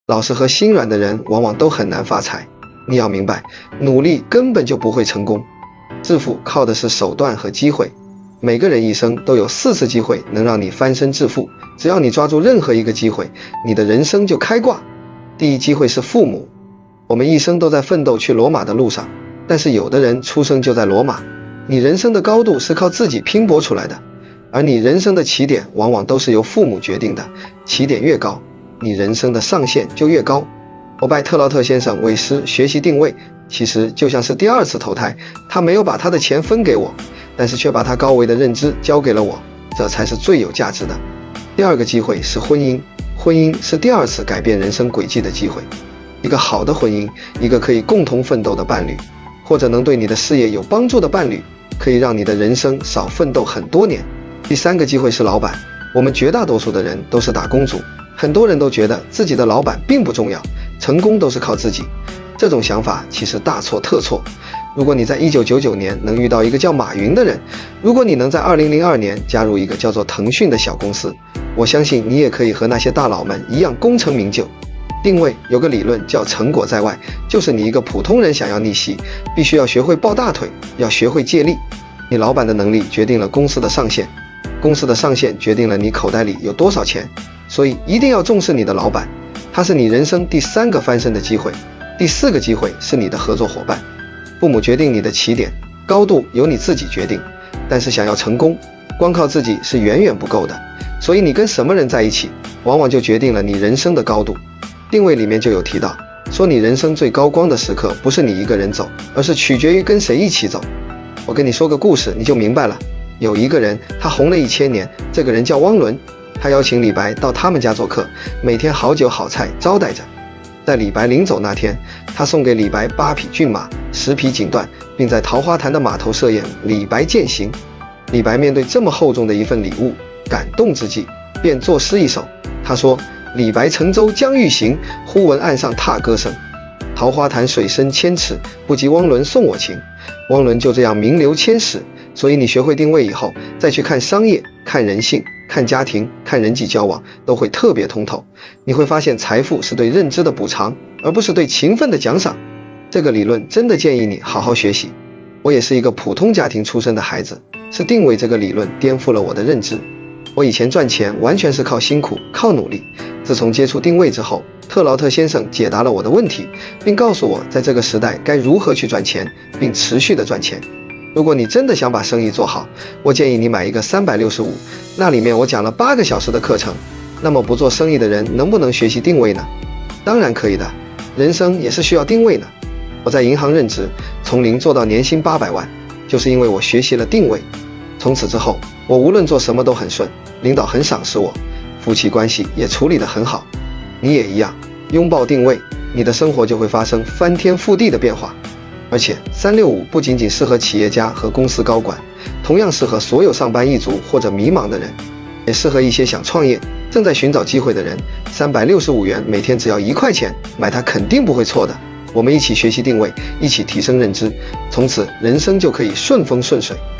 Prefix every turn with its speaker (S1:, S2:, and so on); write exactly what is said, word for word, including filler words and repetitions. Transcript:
S1: 老实和心软的人往往都很难发财。你要明白，努力根本就不会成功，致富靠的是手段和机会。每个人一生都有四次机会能让你翻身致富，只要你抓住任何一个机会，你的人生就开挂。第一机会是父母。我们一生都在奋斗去罗马的路上，但是有的人出生就在罗马。你人生的高度是靠自己拼搏出来的，而你人生的起点往往都是由父母决定的，起点越高，你人生的上限就越高。我拜特劳特先生为师学习定位，其实就像是第二次投胎，他没有把他的钱分给我，但是却把他高维的认知交给了我，这才是最有价值的。第二个机会是婚姻，婚姻是第二次改变人生轨迹的机会。一个好的婚姻，一个可以共同奋斗的伴侣，或者能对你的事业有帮助的伴侣，可以让你的人生少奋斗很多年。第三个机会是老板。我们绝大多数的人都是打工族，很多人都觉得自己的老板并不重要，成功都是靠自己。这种想法其实大错特错。如果你在一九九九年能遇到一个叫马云的人，如果你能在二零零二年加入一个叫做腾讯的小公司，我相信你也可以和那些大佬们一样功成名就。定位有个理论叫成果在外，就是你一个普通人想要逆袭，必须要学会抱大腿，要学会借力。你老板的能力决定了公司的上限，公司的上限决定了你口袋里有多少钱，所以一定要重视你的老板，他是你人生第三个翻身的机会。第四个机会是你的合作伙伴。父母决定你的起点，高度由你自己决定，但是想要成功，光靠自己是远远不够的，所以你跟什么人在一起，往往就决定了你人生的高度。定位里面就有提到，说你人生最高光的时刻不是你一个人走，而是取决于跟谁一起走。我跟你说个故事你就明白了。有一个人他红了一千年，这个人叫汪伦，他邀请李白到他们家做客，每天好酒好菜招待着。在李白临走那天，他送给李白八匹骏马，十匹锦缎，并在桃花潭的码头设宴，李白饯行。李白面对这么厚重的一份礼物，感动之际，便作诗一首。他说：李白乘舟将欲行，忽闻岸上踏歌声。桃花潭水深千尺，不及汪伦送我情。汪伦就这样名留千史。所以你学会定位以后，再去看商业、看人性、看家庭、看人际交往，都会特别通透。你会发现财富是对认知的补偿，而不是对勤奋的奖赏。这个理论真的建议你好好学习。我也是一个普通家庭出身的孩子，是定位这个理论颠覆了我的认知。我以前赚钱完全是靠辛苦、靠努力。自从接触定位之后，特劳特先生解答了我的问题，并告诉我在这个时代该如何去赚钱，并持续的赚钱。如果你真的想把生意做好，我建议你买一个三百六十五，那里面我讲了八个小时的课程。那么不做生意的人能不能学习定位呢？当然可以的，人生也是需要定位的。我在银行任职，从零做到年薪八百万，就是因为我学习了定位。从此之后，我无论做什么都很顺，领导很赏识我，夫妻关系也处理得很好。你也一样，拥抱定位，你的生活就会发生翻天覆地的变化。而且三六五不仅仅适合企业家和公司高管，同样适合所有上班一族或者迷茫的人，也适合一些想创业、正在寻找机会的人。三百六十五元，每天只要一块钱，买它肯定不会错的。我们一起学习定位，一起提升认知，从此人生就可以顺风顺水。